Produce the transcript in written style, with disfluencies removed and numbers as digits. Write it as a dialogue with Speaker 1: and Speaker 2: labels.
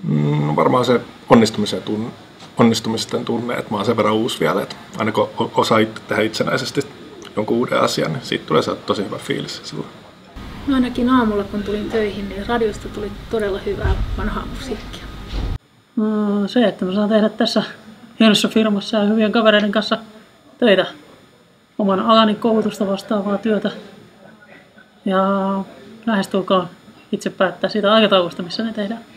Speaker 1: Varmaan se onnistumisten tunne, että mä oon sen verran uusi vielä, että aina kun osaa tehdä itsenäisesti jonkun uuden asian, niin siitä tulee tosi hyvä fiilis silloin.
Speaker 2: No ainakin aamulla kun tulin töihin, niin radiosta tuli todella hyvää vanhaa musiikkia.
Speaker 3: No, se, että mä saan tehdä tässä hienossa firmassa ja hyvien kavereiden kanssa töitä. Oman alani koulutusta vastaavaa työtä. Ja lähestulkoon itse päättää siitä aikataulusta, missä ne tehdään.